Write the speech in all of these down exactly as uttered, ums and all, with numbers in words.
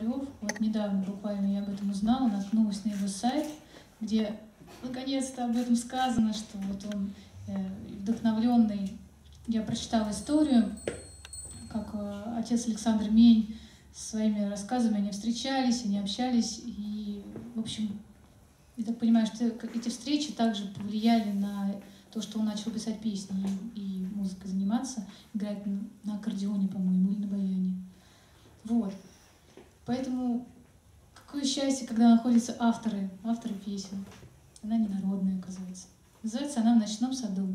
Царев. Вот недавно буквально я об этом узнала, наткнулась на его сайт, где наконец-то об этом сказано, что вот он э, вдохновленный. Я прочитала историю, как э, отец Александр Мень со своими рассказами, они встречались, они общались, и, в общем, я так понимаю, что эти встречи также повлияли на то, что он начал писать песни и, и музыкой заниматься, играть на, на аккордеоне, по-моему, или на баяне. Вот. Поэтому какое счастье, когда находятся авторы, авторы песен. Она не народная, оказывается. Называется она «В ночном саду».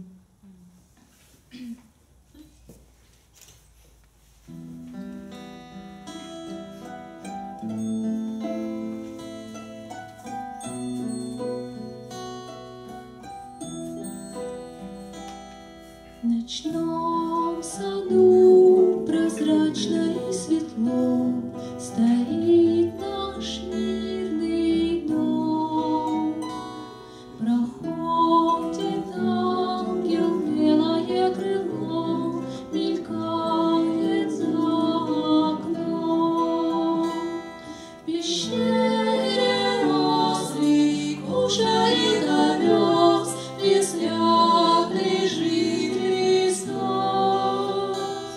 В ночном саду прозрачно и светло стоит наш мирный дом. Проходит ангел, белое крыло мелькает за окном. В пещере ослик кушает овес, в яслях лежит Христос.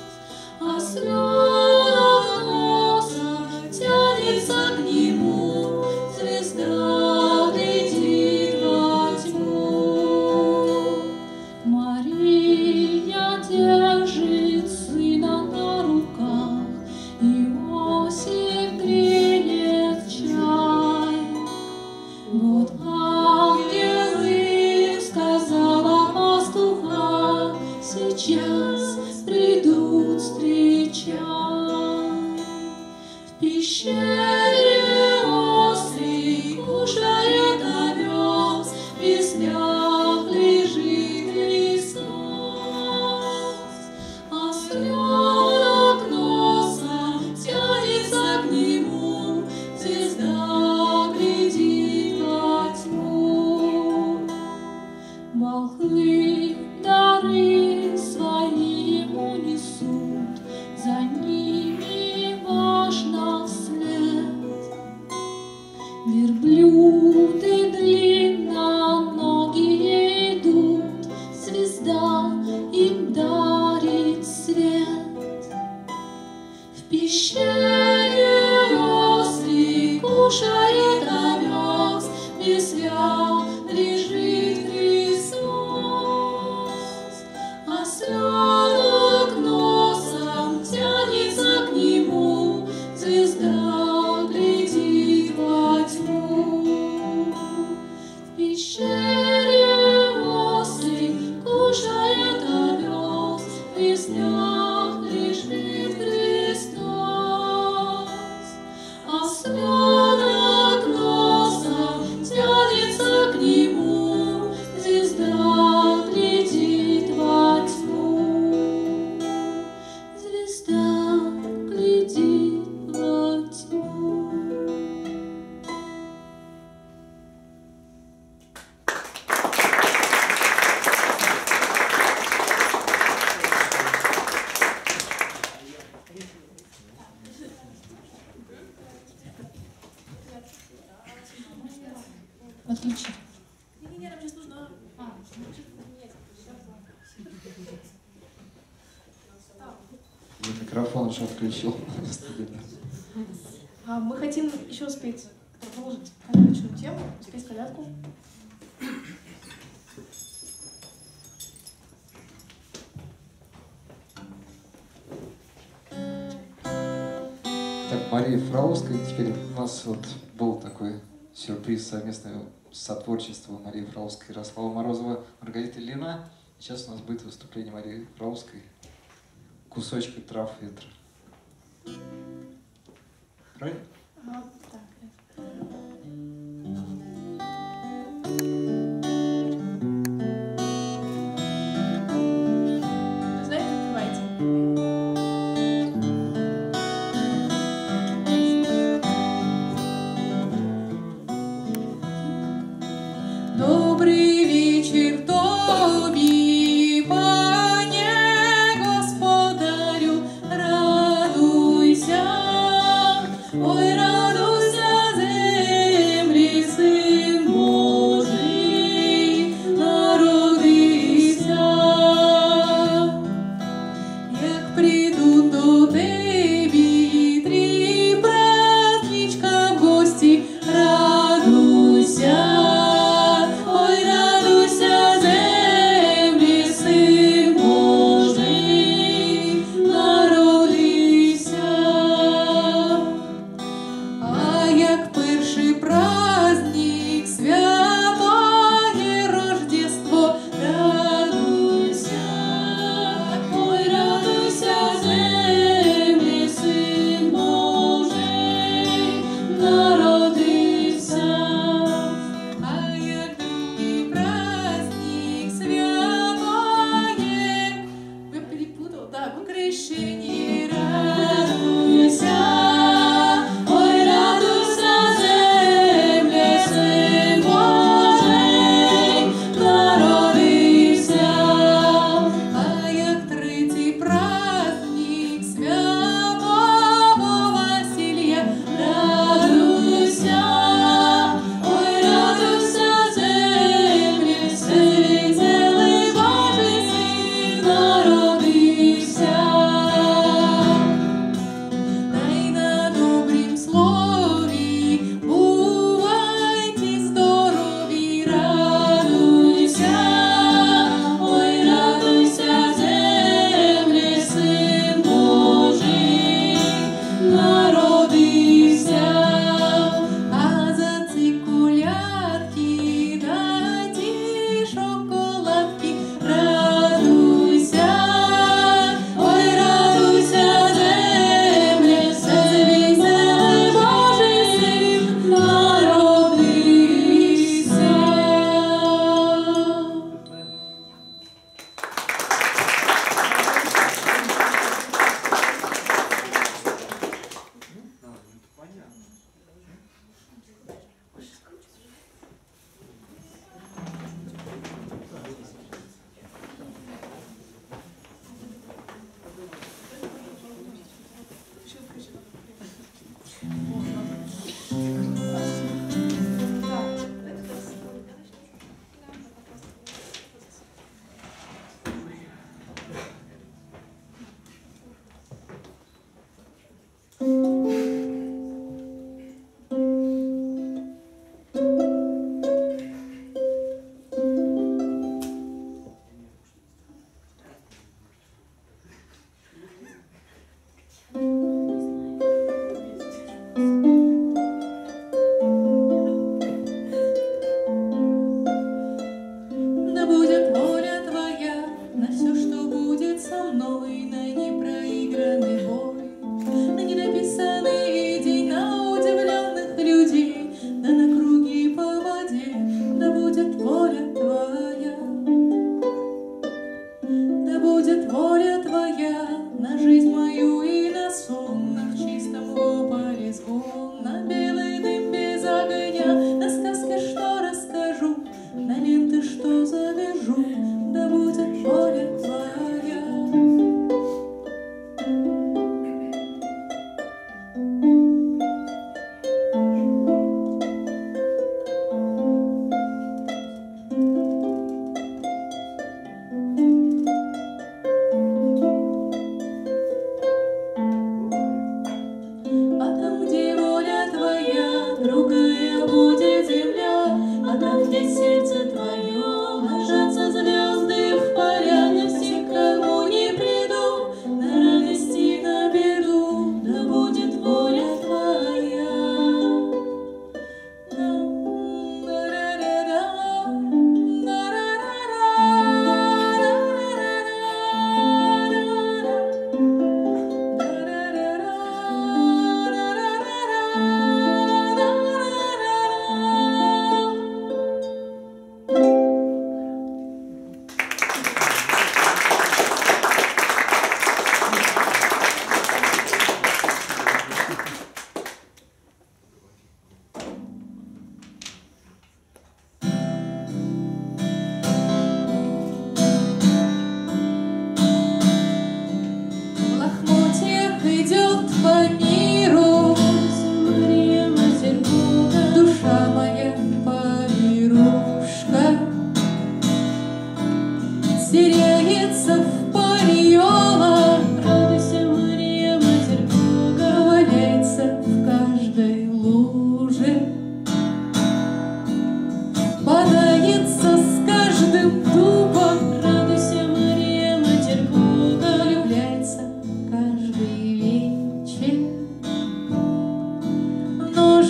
Осленок носом тянется к нему, звезда глядит во тьму. Мария держит сына на руках, Иосиф греет чай. Вот ангелы, сказала пастуха, сейчас придут встречать. В пещере ослик кушает овес, в яслях лежит Христос. Осленок носом тянется к нему, звезда глядит во тьму. Волхвы дары свои ему несут, за ними важно вслед. Верблюды длинноногие идут, звезда им дарит свет. В пещере ослик кушает овес, в яслях лежит Христос. Осленок носом тянется к нему, звезда глядит во тьму. В пещере ослик кушает овес, в яслях лежит Христос. Осленок носом тянется к нему, звезда глядит во тьму. Звезда глядит во тьму. Отключи. Не-не-не, нам сейчас нужно. А, Микрофон уже отключил. а, мы хотим еще спеть, продолжить колядочную тему, спеть колядку. Так, Мария Фроловская, теперь у нас вот был такой сюрприз совместного сотворчества Марии Фроловской, Ярослава Морозова, Маргарита Ильина. Сейчас у нас будет выступление Марии Фроловской «Кусочки трав ветра». Правильно? А, так, вы знаете, открывайте. Добрый вечер, Тобі, Пане Господарю, радуйся, ой, Ой, радуйся, землі, Син Божий народився. Як прийдуть до тебе три праздничка в гості, радуйся, ой, радуйся, землі, Син Божий народився.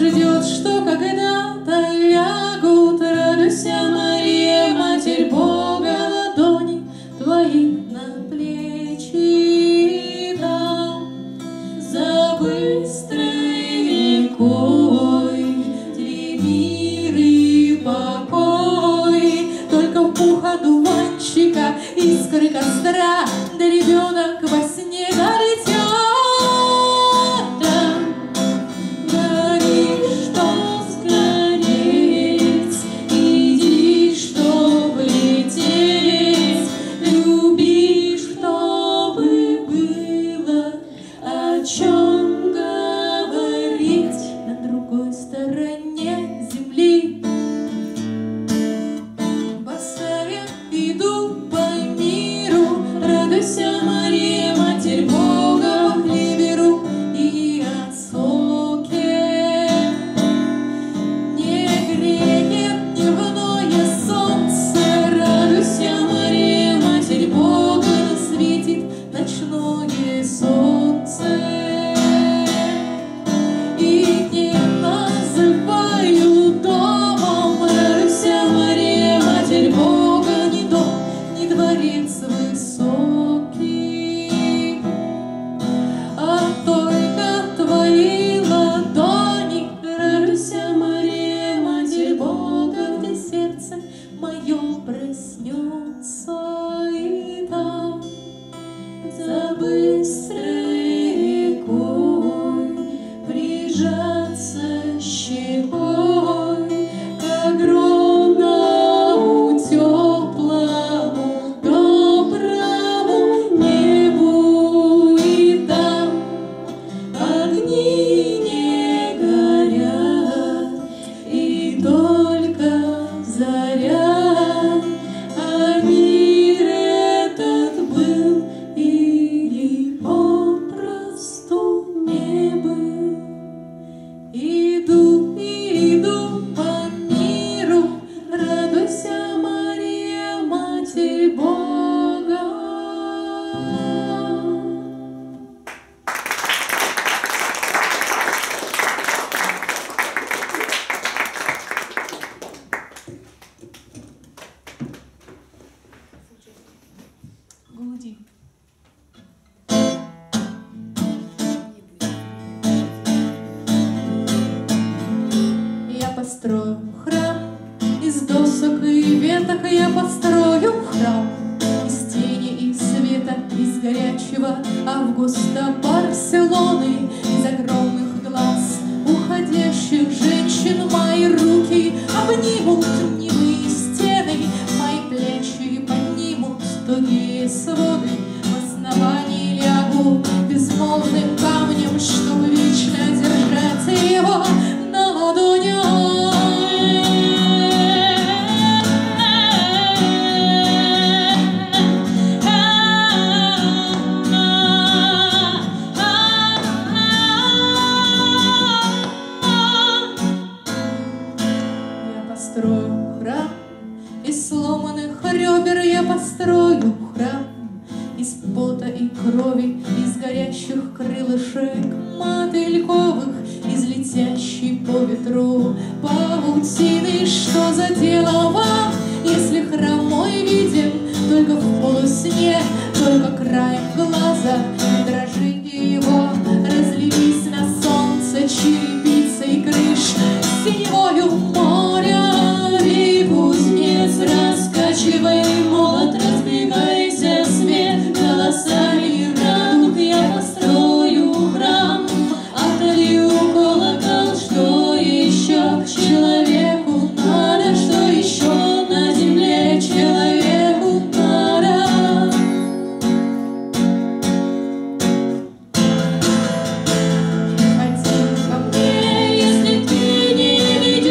ждет, что когда-то лягут. Радуйся, Мария, Матерь Бога, ладони твои на плечи дам. За быстрой рекой три мир и покой. Только в пух одуванчика искры костра, да ребенок во сне долетел. Построю храм из досок и веток, я построю храм из тени и света, из горячего августа Барселоны, из огромных глаз уходящих женщин. Мои руки обнимут немые стены, мои плечи поднимут тугие своды. В основании лягу безмолвным камнем, чтобы вечно держать его на ладонях. Построю храм из сломанных ребер, я построю храм из пота и крови, из горящих крылышек мотыльковых, из летящей по ветру паутины. Что за дело вам, если храм мой виден только в полусне, только краем глаза? Дрожит его, разлились на солнце черепицей крыш, синевою моря. Кузнец, раскачивай молот, разбегайся свет голосами радуг. Я построю храм, отолью колокол. Что еще человеку надо? Что еще на земле человеку надо? Приходи ко мне, если ты не видишь.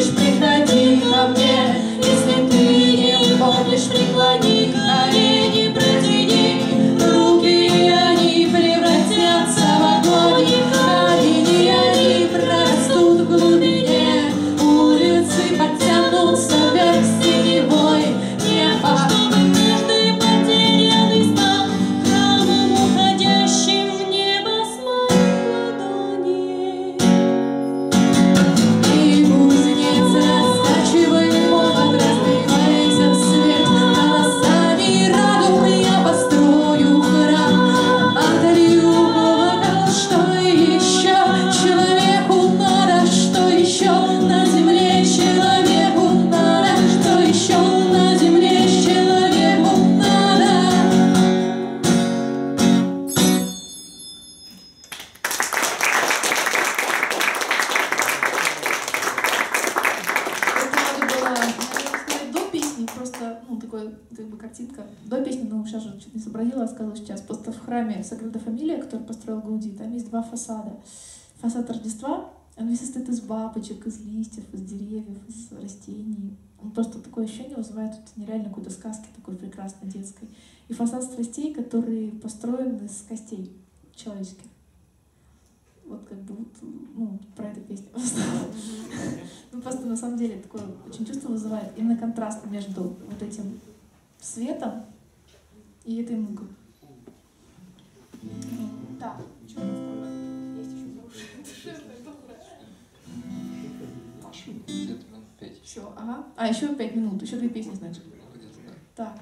такой, как бы, картинка до песни, но сейчас же чуть не сообразила, рассказывала сейчас. Просто в храме Саграда Фамилия, который построил Гауди, там есть два фасада. Фасад Рождества, он весь состоит из бабочек, из листьев, из деревьев, из растений. Он просто такое ощущение вызывает вот, нереально какой-то сказки такой прекрасной детской. И фасад страстей, который построен из костей человеческих. Вот как бы вот, ну, про эту песню. Ну просто на самом деле такое очень чувство вызывает именно контраст между вот этим светом и этой мукой. Да, что у нас там? Есть еще хорошее. Где-то минут пять. Все, ага. А, еще пять минут, еще две песни, значит. Где-то, да. Так.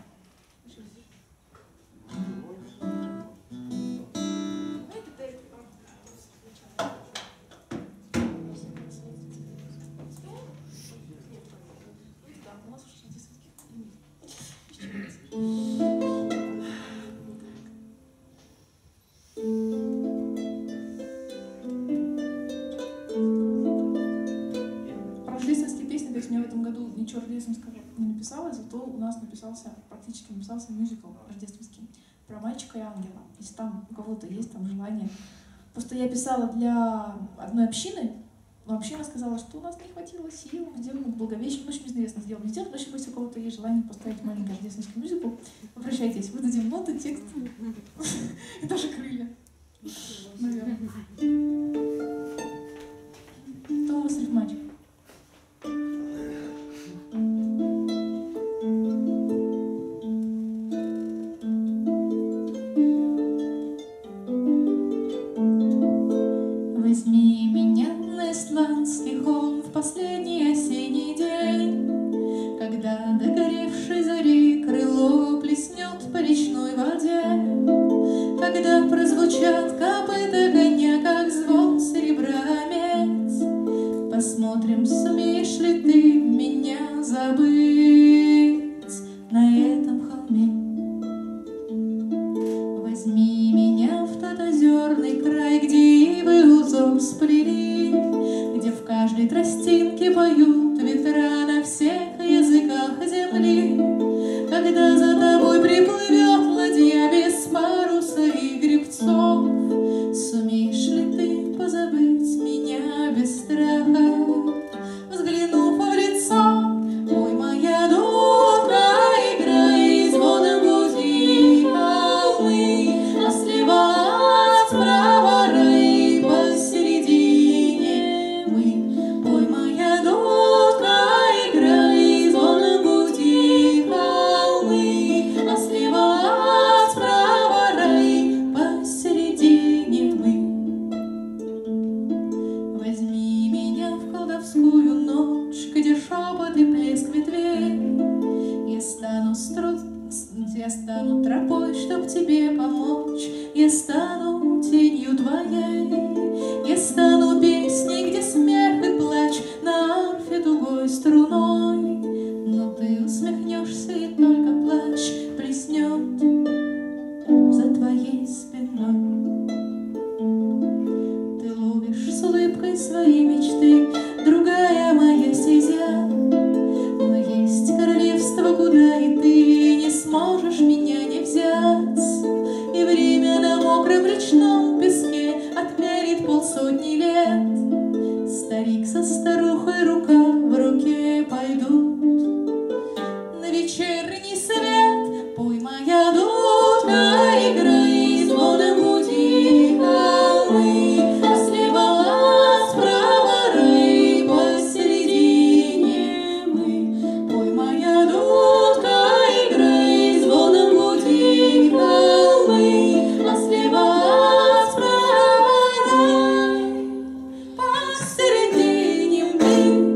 Ничего рождественского не написала, зато у нас написался, практически написался мюзикл рождественский про мальчика и ангела. Если там у кого-то есть там желание. Просто я писала для одной общины, но община сказала, что у нас не хватило сил, мы сделаем Благовещение, ну, очень известно, сделаем, не сделаем, но если у кого-то есть желание поставить маленький рождественский мюзикл, обращайтесь, выдадим ноты, текст и даже крылья. Наверное. Томас Рифмач. Возьми меня на исландский холм в последний осенний день, когда догоревшей зари крыло плеснет по речной воде, когда прозвучат копыта коня, как звон серебра медь. Посмотрим, сумеешь ли ты меня забыть на этом холме. Возьми меня в тот озерный край, где ивы узор сплели, где в каждой тростинке поют ветра на всех языках земли. Когда за тобой приплывет ладья без паруса и гребцов, сумеешь ли ты позабыть меня без страха? Взглянув в лицо, пой моя дудка, играй звоном буди холмы, а слева справа рай посередине мы. Пой моя дудка, играй звоном буди холмы, а слева справа рай посередине мы. Возьми меня в колдовскую ночь, где шепот и плеск ветвей. Я стану стру... я стану тропой, чтоб тебе помочь. Я стану тенью твоей. Я стану песней, где смех и плач на арфе тугой струной. Но ты усмехнешься, и только плач плеснет за твоей спиной. Ты ловишь с улыбкой свои мечты, другая моя стезя. Но есть королевство, куда и ты не сможешь меня не взять. И время на мокром речном песке отмерит полсотни лет. Старик со старухой рука в руке пойдут на вечерний свет. Пой моя дудка, играй звоном буди холмы, а слева справа рай посередине мы. Пой моя дудка, играй звоном буди холмы, а слева справа рай посередине мы.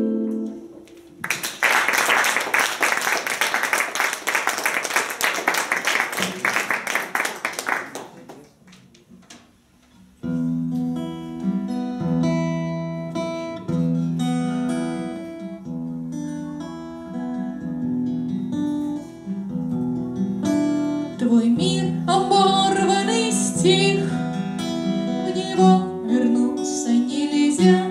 Твой мир оборванный стих, в него вернуться нельзя.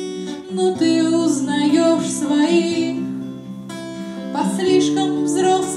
Но ты узнаешь своих по слишком взрослым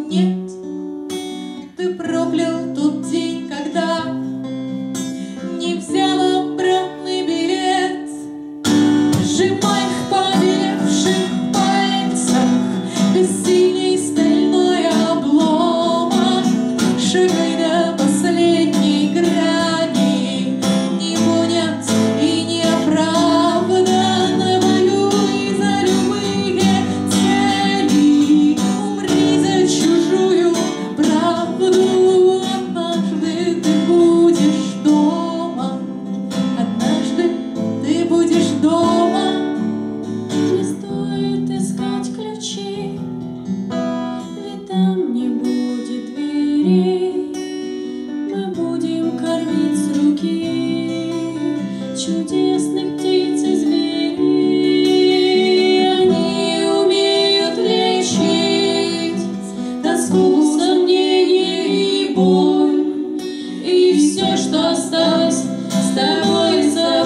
нет. Ты проклял тот день, когда не взял обратный билет. Сжимай в побелевших пальцах бессильный стальной обломок. Шагай до последней грани, не понят и не оправдан. Воюй за любые цели, умри за чужую правду. Однажды ты будешь дома, однажды ты будешь дома. Не стоит искать ключи, ведь там не будет дверей. Мы будем кормить с руки чудесных птиц и зверей. Они умеют лечить тоску, сомнение и боль. И все, что осталось с тобой, со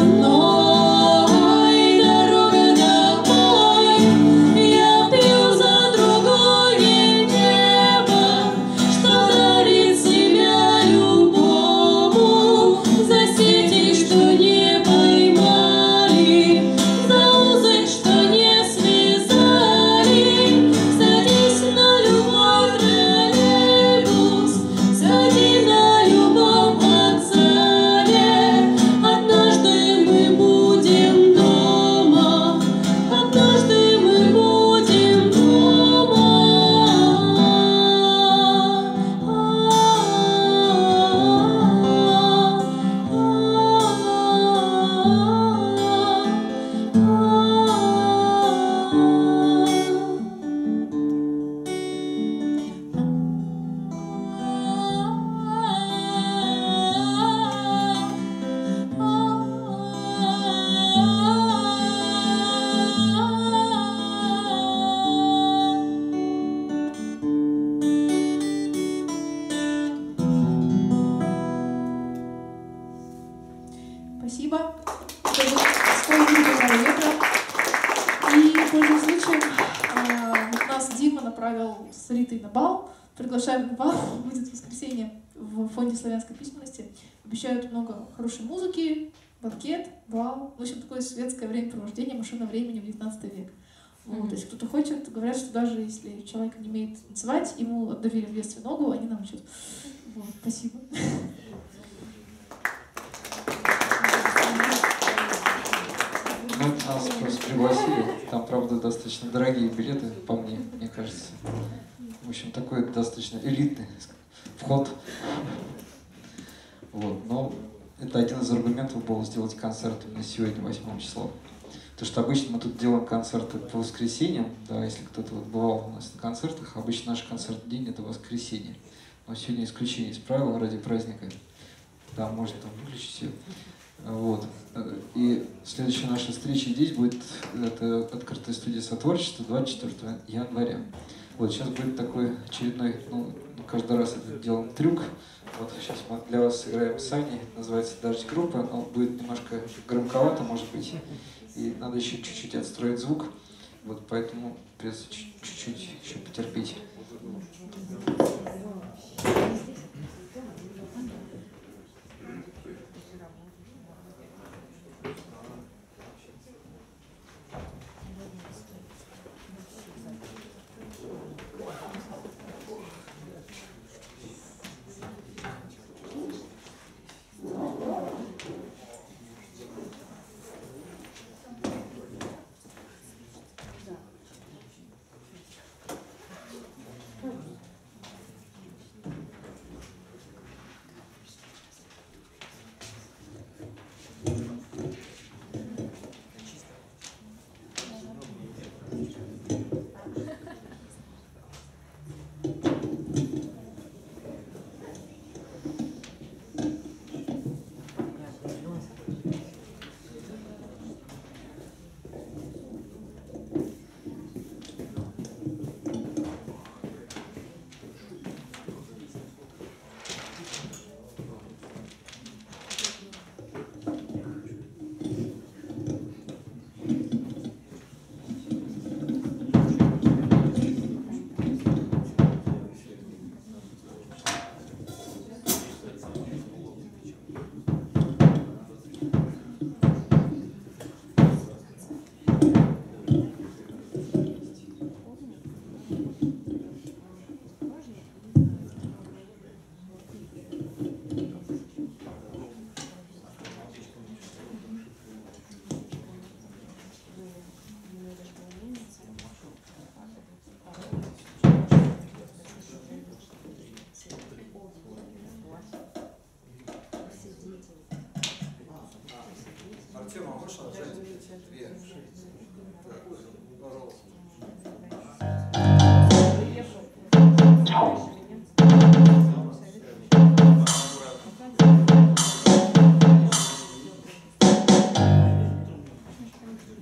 мной. Дорога домой. Я пью за другое небо, что дарит себя любому. За сети, что не поймали, за узы, что не связали. Садись на любой троллейбус, сади на любом вокзале. Однажды мы будем дома, однажды мы будем дома. Спасибо. Это был «Стой, белого ветра». И, пользуясь случаем, а, вот нас Дима направил с Ритой на бал. Приглашаем на бал. Будет в воскресенье в Фонде славянской письменности. Обещают много хорошей музыки, банкет, бал. В общем, такое светское времяпровождение, машина времени в девятнадцатый век. Вот, Мгм. если кто-то хочет, говорят, что даже если человек не умеет танцевать, ему отдавили в детстве ногу, они научат. Вот, спасибо. Ну, нас просто пригласили. Там, правда, достаточно дорогие билеты, по мне, мне кажется. В общем, такой достаточно элитный вход. Вот. Но это один из аргументов был сделать концерт именно сегодня, восьмого числа. Потому что обычно мы тут делаем концерты по воскресеньям. Да, если кто-то вот бывал у нас на концертах, обычно наш концертный день — это воскресенье. Но сегодня исключение из правил ради праздника. Да, можно там выключить все. Вот. И следующая наша встреча здесь будет, это открытая студия сотворчества двадцать четвёртого января. Вот сейчас будет такой очередной, ну, каждый раз это делаем трюк. Вот сейчас мы для вас сыграем с Аней, называется «Дождь группа», но будет немножко громковато, может быть, и надо еще чуть-чуть отстроить звук, вот поэтому придется чуть-чуть еще потерпеть.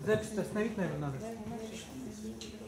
Запись остановить, наверное, надо.